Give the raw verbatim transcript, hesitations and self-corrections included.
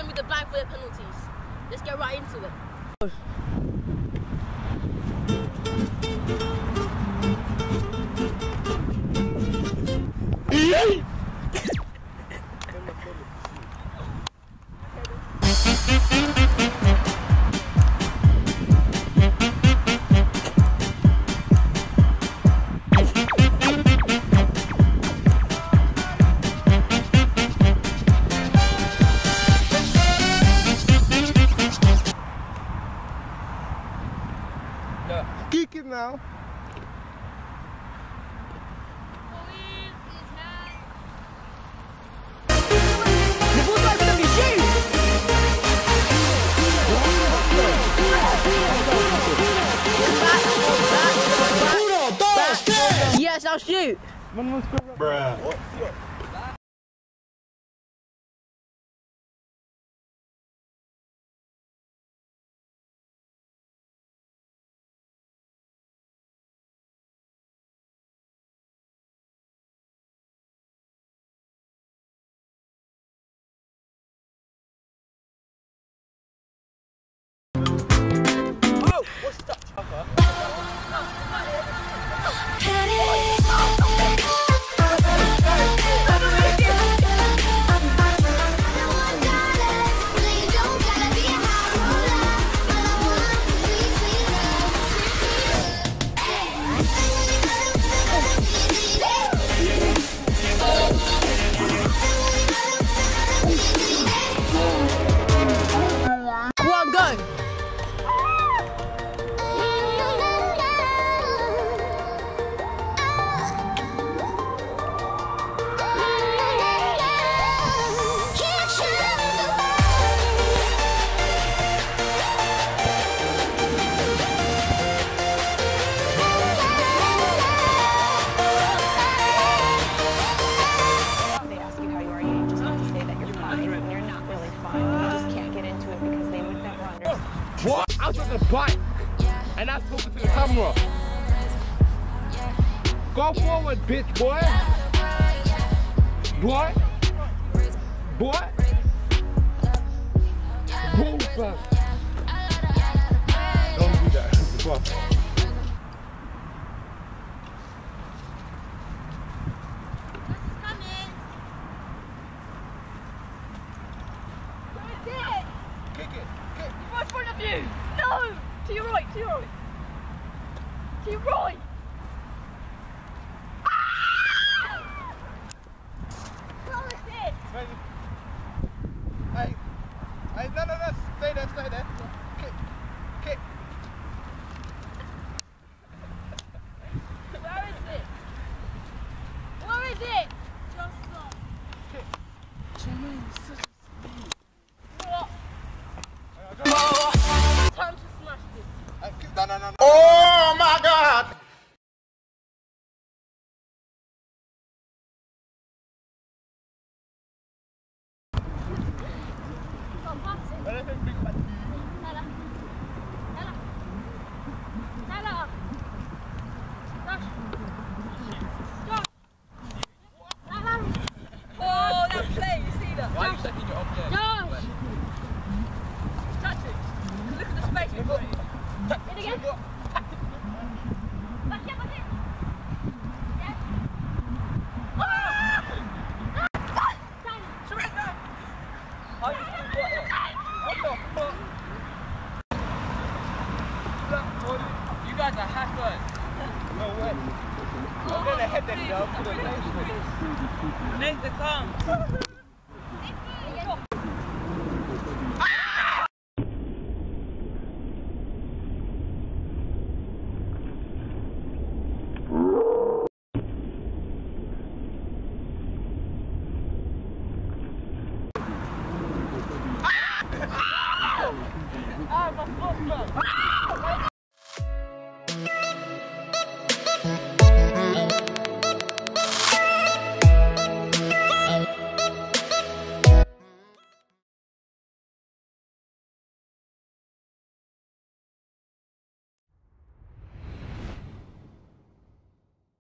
going to be the blindfolded penalties. Let's get right into it. Kick it now. Yes, I'll shoot. Bruh. What? I was on the bike and I spoke to the camera. Go forward, bitch, boy. Boy. Boy. Boom, fam. Don't do that. Fuck. No! To your right, to your right. To your right. Ah! What was it? Hey, hey, no, no, no, stay there, stay there. Kick, kick. Where is it? Where is it? Just stop. Kick. Jermaine, such a speed. What? Time to smash this. No, no, no, no. Oh my God! Come pass it. Nala. Nala. Nala. Josh. Josh. Nala. Oh, that play, you see that? Why are you setting it up there? Josh. Tactics. Look at the space we've got. In again. Back here, back here. Yeah. Ah! Ah! Surrender. What the fuck? You guys are hackers. No way. I'm gonna hit them down to the basement. Name the come. Ah, my foot, bro.